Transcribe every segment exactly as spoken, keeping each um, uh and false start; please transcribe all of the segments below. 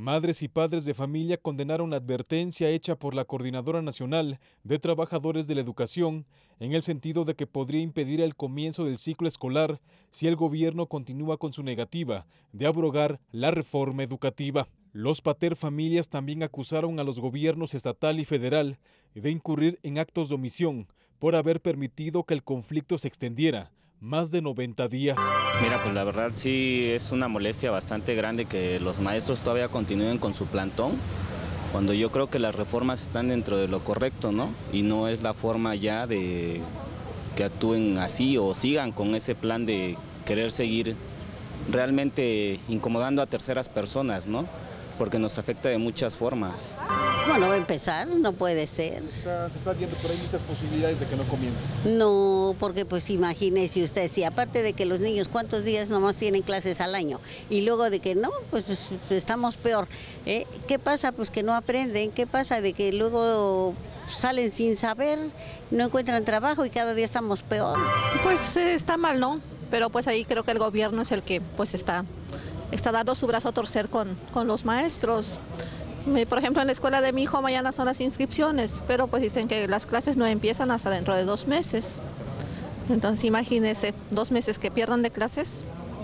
Madres y padres de familia condenaron la advertencia hecha por la Coordinadora Nacional de Trabajadores de la Educación en el sentido de que podría impedir el comienzo del ciclo escolar si el gobierno continúa con su negativa de abrogar la reforma educativa. Los Pater Familias también acusaron a los gobiernos estatal y federal de incurrir en actos de omisión por haber permitido que el conflicto se extendiera más de noventa días. Mira, pues la verdad sí es una molestia bastante grande que los maestros todavía continúen con su plantón, cuando yo creo que las reformas están dentro de lo correcto, ¿no? Y no es la forma ya de que actúen así o sigan con ese plan de querer seguir realmente incomodando a terceras personas, ¿no? Porque nos afecta de muchas formas. Bueno, va a empezar, no puede ser. Está, se está viendo por ahí muchas posibilidades de que no comience. No, porque pues imagínese usted, si aparte de que los niños cuántos días nomás tienen clases al año y luego de que no, pues, pues estamos peor. ¿eh? ¿Qué pasa? Pues que no aprenden, ¿qué pasa? De que luego salen sin saber, no encuentran trabajo y cada día estamos peor. Pues eh, está mal, ¿no? Pero pues ahí creo que el gobierno es el que pues está... está dando su brazo a torcer con, con los maestros. Por ejemplo, en la escuela de mi hijo mañana son las inscripciones, pero pues dicen que las clases no empiezan hasta dentro de dos meses. Entonces imagínense, dos meses que pierdan de clases,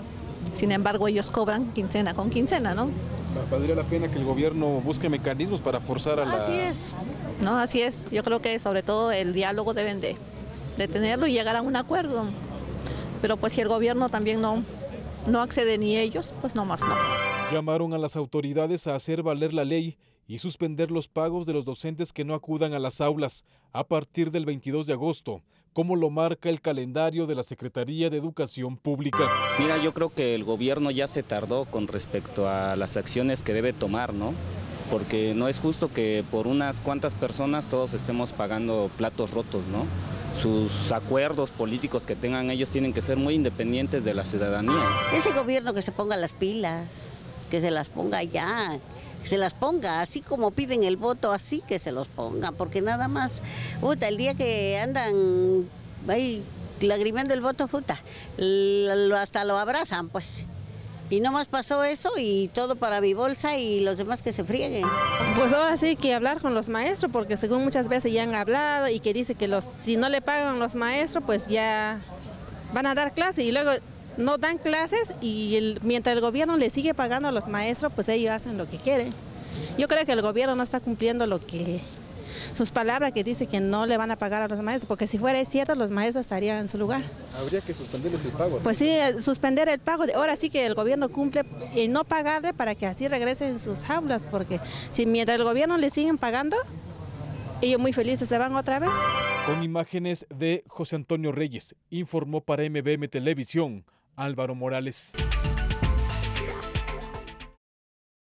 sin embargo ellos cobran quincena con quincena, ¿no? ¿Valdría la pena que el gobierno busque mecanismos para forzar a la...? Así es, no, así es. Yo creo que sobre todo el diálogo deben de, de tenerlo y llegar a un acuerdo. Pero pues si el gobierno también no... no accede ni ellos, pues no más no. Llamaron a las autoridades a hacer valer la ley y suspender los pagos de los docentes que no acudan a las aulas a partir del veintidós de agosto, como lo marca el calendario de la Secretaría de Educación Pública. Mira, yo creo que el gobierno ya se tardó con respecto a las acciones que debe tomar, ¿no? Porque no es justo que por unas cuantas personas todos estemos pagando platos rotos, ¿no? Sus acuerdos políticos que tengan ellos tienen que ser muy independientes de la ciudadanía. Ese gobierno que se ponga las pilas, que se las ponga ya, que se las ponga, así como piden el voto, así que se los ponga, porque nada más, puta, el día que andan ahí lagrimeando el voto, puta, hasta lo abrazan, pues. Y no más pasó eso y todo para mi bolsa y los demás que se frieguen. Pues ahora sí que hablar con los maestros, porque según muchas veces ya han hablado y que dice que los si no le pagan los maestros, pues ya van a dar clases y luego no dan clases y el, mientras el gobierno le sigue pagando a los maestros, pues ellos hacen lo que quieren. Yo creo que el gobierno no está cumpliendo lo que sus palabras que dice que no le van a pagar a los maestros, porque si fuera cierto los maestros estarían en su lugar. Habría que suspenderles el pago, ¿no? Pues sí, suspender el pago. Ahora sí que el gobierno cumple y no pagarle para que así regresen sus aulas, porque si mientras el gobierno le siguen pagando, ellos muy felices se van otra vez. Con imágenes de José Antonio Reyes, informó para M B M Televisión, Álvaro Morales.